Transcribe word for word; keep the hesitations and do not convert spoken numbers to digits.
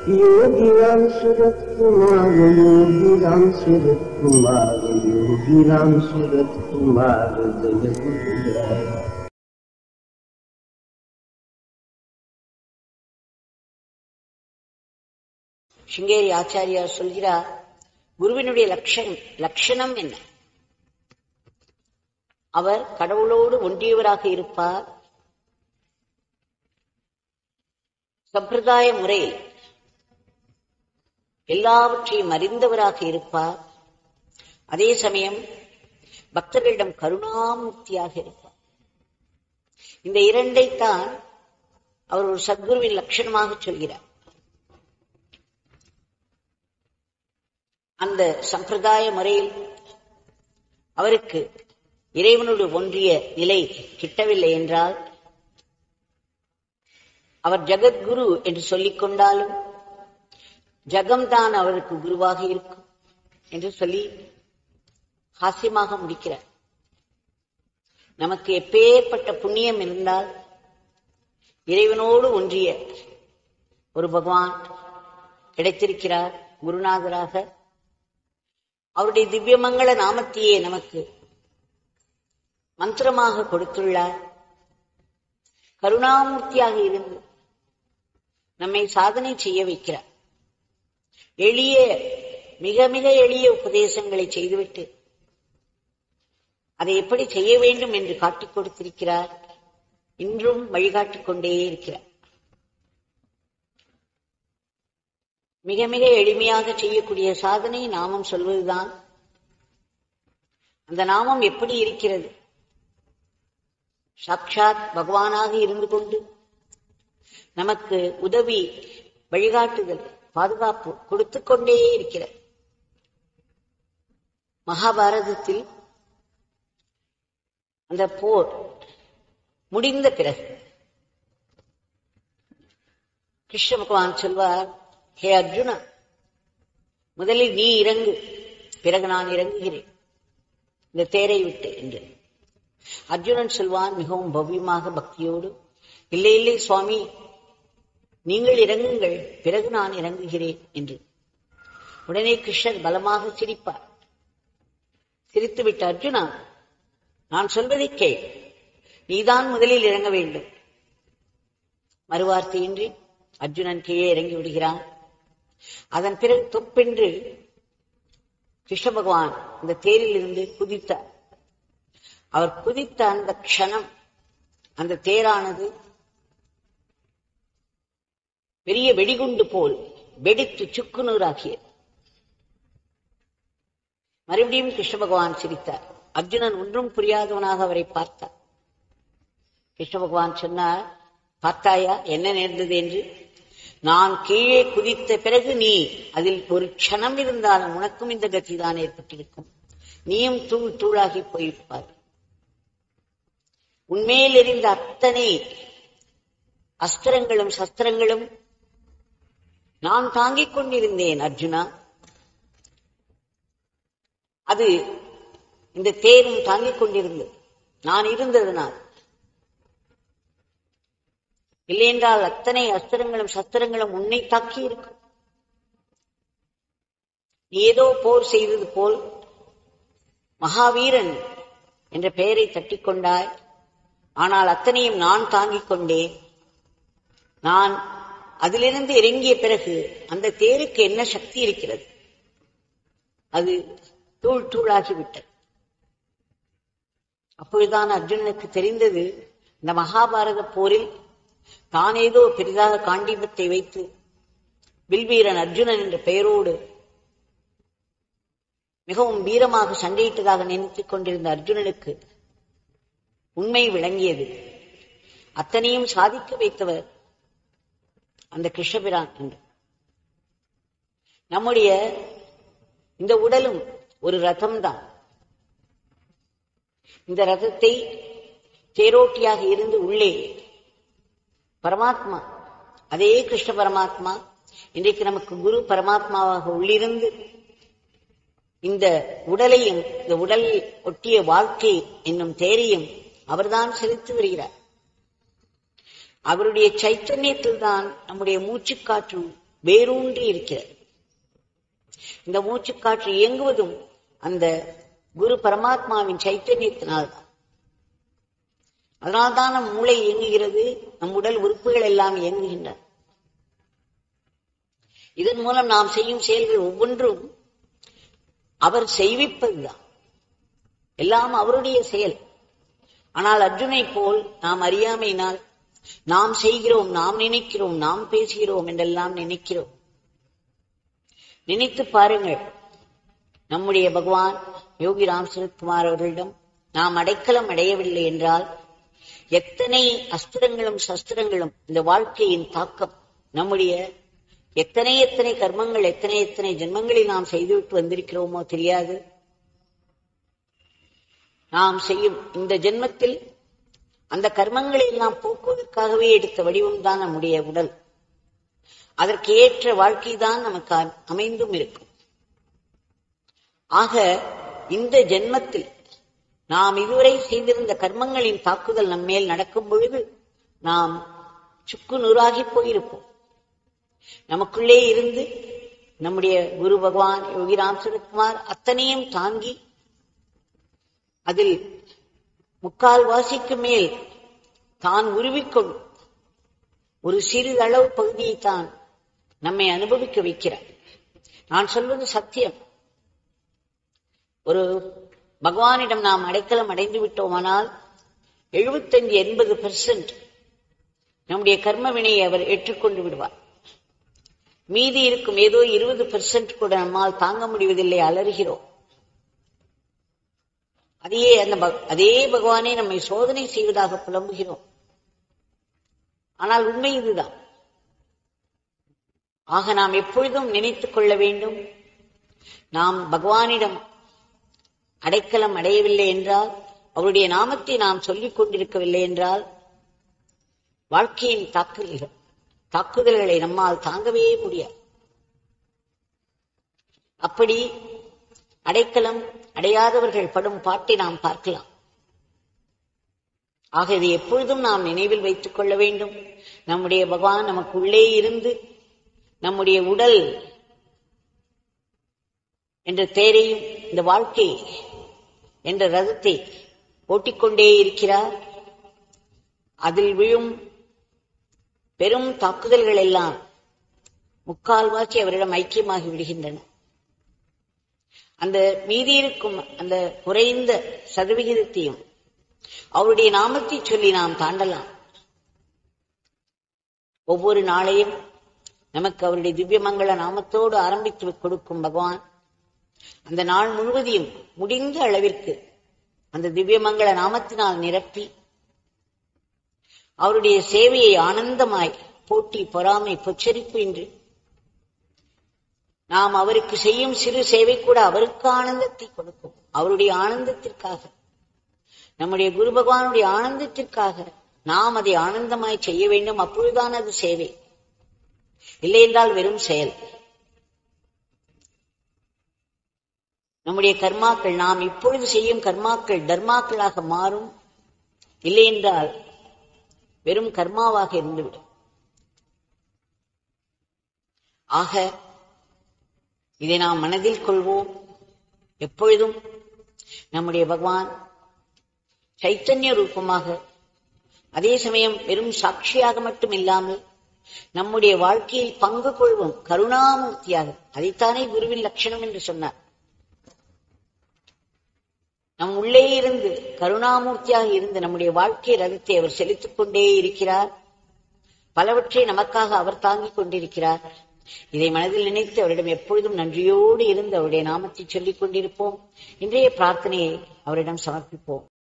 योगीराम सूरत कुमार योगीराम सूरत कुमार योगीराम सूरत कुमार जय गुरुराय। சிங்கேரி ஆச்சாரியார் சொல்கிறார், குருவினுடைய லட்சணம் லட்சணம் என்ன? அவர் கடவுளோடு ஒன்றியவராக இருப்பார். சம்பிரதாய முறை எல்லாவற்றையும் அறிந்தவராக இருப்பார். அதே சமயம் பக்தர்களிடம் கருணாமூர்த்தியாக இருப்பார். இந்த இரண்டைத்தான் அவர் ஒரு சத்குருவின் லட்சணமாக சொல்கிறார். அந்த சம்பிரதாய முறையில் அவருக்கு இறைவனோடு ஒன்றிய நிலை கிட்டவில்லை என்றால், அவர் ஜகத்குரு என்று சொல்லிக் கொண்டாலும் ஜகம்தான் அவருக்கு குருவாக இருக்கும் என்று சொல்லி ஹாஸ்யமாக முடிக்கிறார். நமக்கு எப்பேற்பட்ட புண்ணியம் இருந்தால் இறைவனோடு ஒன்றிய ஒரு பகவான் கிடைத்திருக்கிறார் குருநாதராக. அவருடைய திவ்யமங்கள நாமத்தையே நமக்கு மந்திரமாக கொடுத்துள்ளார். கருணாமூர்த்தியாக இருந்து நம்மை சாதனை செய்ய வைக்கிறார். எளிய மிக மிக எளிய உபதேசங்களை செய்துவிட்டு அதை எப்படி செய்ய வேண்டும் என்று காட்டிக் கொடுத்திருக்கிறார். இன்றும் வழிகாட்டிக் கொண்டே இருக்கிறார். மிக மிக எளிமையாக செய்யக்கூடிய சாதனை நாமம் சொல்வதுதான். அந்த நாமம் எப்படி இருக்கிறது? சாட்சாத் பகவானாக இருந்து கொண்டு நமக்கு உதவி, வழிகாட்டுதல், பாதுகாப்பு கொடுத்து கொண்டே இருக்கிறார். மகாபாரதத்தில் அந்த போர் முடிந்த பிறகு கிருஷ்ண பகவான் சொல்வார், ஹே அர்ஜுனா, முதலில் நீ இறங்கு, பிறகு நான் இறங்குகிறேன் இந்த தேரை விட்டு என்று. அர்ஜுனன் சொல்வான் மிகவும் பவ்யமாக பக்தியோடு, இல்லை இல்லை சுவாமி, நீங்கள் இறங்குங்கள், பிறகு நான் இறங்குகிறேன் என்று. உடனே கிருஷ்ணர் பலமாக சிரிப்பார். சிரித்துவிட்டு, அர்ஜுனா, நான் சொல்வதை கேள், நீதான் முதலில் இறங்க வேண்டும். மறுவார்த்தையின்றி அர்ஜுனன் கீழே இறங்கி விடுகிறான். அதன் பிறகு தொப்பென்று கிருஷ்ண பகவான் இந்த தேரில் இருந்து குதித்தார். அவர் குதித்த அந்த க்ஷணம் அந்த தேரானது பெரிய வெடிகுண்டு போல் வெடித்து சுக்குநூறாகியது. மறுபடியும் கிருஷ்ண பகவான் சிரித்தார். அர்ஜுனன் ஒன்றும் புரியாதவனாக அவரை பார்த்தார். கிருஷ்ண பகவான் சொன்னார், பார்த்தாயா என்ன நேர்ந்தது என்று? நான் கீழே குதித்த பிறகு நீ அதில் ஒரு க்ஷணம் இருந்தாலும் உனக்கும் இந்த கதிதான் ஏற்பட்டிருக்கும். நீயும் தூள் தூளாகி போயிருப்பார். உன்மேல் எறிந்த அத்தனை அஸ்திரங்களும் சஸ்திரங்களும் நான் தாங்கிக் கொண்டிருந்தேன் அர்ஜுனா. அது இந்த தேரும் தாங்கிக் கொண்டிருந்தது, நான் இருந்ததுனால். இல்லையென்றால் அத்தனை அஸ்திரங்களும் சஸ்திரங்களும் உன்னை தாக்கி இருக்கும். நீ ஏதோ போர் செய்தது போல் மகாவீரன் என்ற பெயரை தட்டிக்கொண்டாய். ஆனால் அத்தனையும் நான் தாங்கிக் கொண்டேன். நான் அதிலிருந்து இறங்கிய பிறகு அந்த தேருக்கு என்ன சக்தி இருக்கிறது? அது தூள் தூளாகிவிட்டது. அப்பொழுதுதான் அர்ஜுனனுக்கு தெரிந்தது, இந்த மகாபாரத போரில் தான் ஏதோ பெரிதாக காண்டீபத்தை வைத்து வில்வீரன் அர்ஜுனன் என்ற பெயரோடு மிகவும் வீரமாக சண்டையிட்டதாக நினைத்துக் கொண்டிருந்த அர்ஜுனனுக்கு உண்மை விளங்கியது. அத்தனையும் சாதிக்க வைத்தவர் அந்த கிருஷ்ணபிரான் என்று. நம்முடைய இந்த உடலும் ஒரு ரதம்தான். இந்த ரதத்தை தேரோட்டியாக இருந்து உள்ளே பரமாத்மா, அதே கிருஷ்ண பரமாத்மா இன்றைக்கு நமக்கு குரு பரமாத்மாவாக உள்ளிருந்து இந்த உடலையும் இந்த உடலில் ஒட்டிய வாழ்க்கை என்னும் தேரையும் அவர்தான் செலுத்தி வருகிறார். அவருடைய சைத்தன்யத்தில் தான் நம்முடைய மூச்சுக்காற்றும் வேரூன்றி இருக்கிறது. இந்த மூச்சுக்காற்று இயங்குவதும் அந்த குரு பரமாத்மாவின் சைத்தன்யத்தினால்தான். அதனால்தான் நம் மூளை இயங்குகிறது, நம் உடல் உறுப்புகள் எல்லாம் இயங்குகின்றன. இதன் மூலம் நாம் செய்யும் செயல்கள் ஒவ்வொன்றும் அவர் செய்விப்பதுதான், எல்லாம் அவருடைய செயல். ஆனால் அர்ஜுனை போல் நாம் அறியாமையினால் நாம் செய்கிறோம், நாம் நினைக்கிறோம், நாம் பேசுகிறோம் என்றெல்லாம் நினைக்கிறோம். நினைத்து பாருங்கள், நம்முடைய பகவான் யோகி ராம் சரத்குமார் அவர்களிடம் நாம் அடைக்கலம் அடையவில்லை என்றால் எத்தனை அஸ்திரங்களும் சஸ்திரங்களும் இந்த வாழ்க்கையின் தாக்கம், நம்முடைய எத்தனை எத்தனை கர்மங்கள், எத்தனை எத்தனை ஜென்மங்களில் நாம் செய்துவிட்டு வந்திருக்கிறோமோ தெரியாது. நாம் செய்யும் இந்த ஜென்மத்தில் அந்த கர்மங்களை எல்லாம் போக்குவதற்காகவே எடுத்த வடிவம்தான் நம்முடைய உடல். அதற்கு ஏற்ற வாழ்க்கை தான் நமக்கு அமைந்தும் இருக்கும். ஆக இந்த ஜென்மத்தில் நாம் இதுவரை செய்திருந்த கர்மங்களின் தாக்குதல் நம்மேல் நடக்கும் பொழுது நாம் சுக்கு நூறாகி போயிருப்போம். நமக்குள்ளே இருந்து நம்முடைய குரு பகவான் யோகி ராம் சரத்குமார் அத்தனையும் தாங்கி அதில் முக்கால் வாசிக்கு மேல் தான் உருவிக்கொண்டு ஒரு சிறிதளவு பகுதியை தான் நம்மை அனுபவிக்க வைக்கிறார். நான் சொல்வது சத்தியம். ஒரு பகவானிடம் நாம் அடைக்கலம் அடைந்து விட்டோமானால் எழுபத்தஞ்சு எண்பது பெர்சென்ட் நம்முடைய கர்ம வினையை அவர் ஏற்றுக்கொண்டு விடுவார். மீதி இருக்கும் ஏதோ இருபது பெர்சென்ட் கூட நம்மால் தாங்க முடிவதில்லை, அலறுகிறோம். அதையே அந்த அதே பகவானே நம்மை சோதனை செய்வதாக புலம்புகிறோம். ஆனால் உண்மை இதுதான். ஆக நாம் எப்பொழுதும் நினைத்துக் கொள்ள வேண்டும், நாம் பகவானிடம் அடைக்கலம் அடையவில்லை என்றால், அவருடைய நாமத்தை நாம் சொல்லிக் கொண்டிருக்கவில்லை என்றால், வாழ்க்கையின் தாக்குதல்கள் தாக்குதல்களை நம்மால் தாங்கவே முடியாது. அப்படி அடைக்கலம் அடையாதவர்கள் படும் பாட்டை நாம் பார்க்கலாம். ஆக இதை எப்பொழுதும் நாம் நினைவில் வைத்துக் கொள்ள வேண்டும். நம்முடைய பகவான் நமக்கு உள்ளே இருந்து நம்முடைய உடல் என்ற தேரையும் இந்த வாழ்க்கை என்ற ரதத்தை ஓட்டிக்கொண்டே இருக்கிறார். அதில் விழும் பெரும் தாக்குதல்கள் எல்லாம் முக்கால்வாசி அவரிடம் ஐக்கியமாகி விடுகின்றன. அந்த மீதி இருக்கும் அந்த குறைந்த சதவிகிதத்தையும் அவருடைய நாமத்தை சொல்லி நாம் தாண்டலாம். ஒவ்வொரு நாளையும் நமக்கு அவருடைய திவ்யமங்கள நாமத்தோடு ஆரம்பித்து கொடுக்கும் பகவான் அந்த நாள் முழுவதையும் முடிந்த அளவிற்கு அந்த திவ்யமங்கள நாமத்தினால் நிரப்பி அவருடைய சேவையை ஆனந்தமாய் போட்டி பொறாமை பொச்சரிப்பு இன்றி நாம் அவருக்கு செய்யும் சிறு சேவை கூட அவருக்கு ஆனந்தத்தை கொடுக்கும். அவருடைய ஆனந்தத்திற்காக, நம்முடைய குரு பகவானுடைய ஆனந்தத்திற்காக நாம் அதை ஆனந்தமாய் செய்ய வேண்டும். அப்பொழுதுதான் அது சேவை, இல்லை என்றால் வெறும் செயல். நம்முடைய கர்மாக்கள், நாம் இப்பொழுது செய்யும் கர்மாக்கள் தர்மாக்களாக மாறும், இல்லை என்றால் வெறும் கர்மாவாக இருந்துவிடும். ஆக இதை நாம் மனதில் கொள்வோம். எப்பொழுதும் நம்முடைய பகவான் சைத்தன்ய ரூபமாக, அதே சமயம் வெறும் சாட்சியாக மட்டும் இல்லாமல் நம்முடைய வாழ்க்கையில் பங்கு கொள்வோம் கருணாமூர்த்தியாக. அதைத்தானே குருவின் லட்சணம் என்று சொன்னார். நம் உள்ளே இருந்து கருணாமூர்த்தியாக இருந்து நம்முடைய வாழ்க்கை ரதத்தை அவர் செலுத்திக் கொண்டே இருக்கிறார். பலவற்றை நமக்காக அவர் தாங்கிக் கொண்டிருக்கிறார். இதை மனதில் நினைத்து அவரிடம் எப்பொழுதும் நன்றியோடு இருந்து அவருடைய நாமத்தை சொல்லிக் கொண்டிருப்போம். இன்றைய பிரார்த்தனையை அவரிடம் சமர்ப்பிப்போம்.